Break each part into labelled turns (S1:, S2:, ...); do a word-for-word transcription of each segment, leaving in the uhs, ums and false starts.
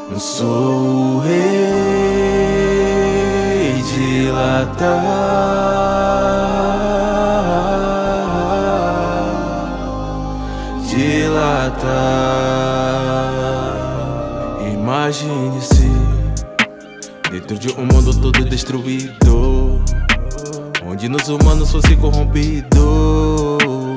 S1: Não sou o rei de latar, dilatar. Imagine-se dentro de um mundo todo destruído, onde nos humanos fosse corrompido.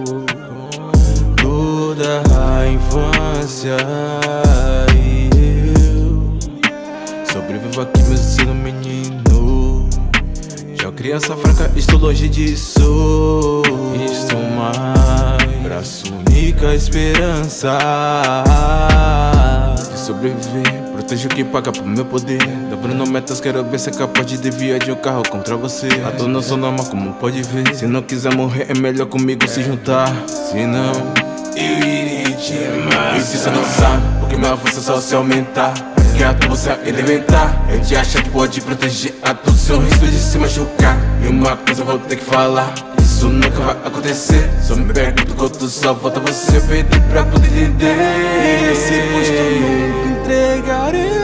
S1: Toda a infância e eu sobrevivo aqui mesmo sendo menino. Já criança fraca, estou longe disso. Estou mais braço, única esperança de sobreviver. Protejo quem paga pro meu poder. Dobrando metas, quero ver se é capaz de desviar de um carro contra você. A dor não sou normal, como pode ver. Se não quiser morrer, é melhor comigo se juntar. Se não, eu irei te amar. E se você não sabe, porque minha força só se aumentar. Que a tua você elementar. Eu te acho que pode proteger a todo seu risco de se machucar. E uma coisa eu vou ter que falar: isso nunca vai acontecer. Só me pergunto quanto só falta você perder pra poder entender.
S2: Esse posto nunca entregarei.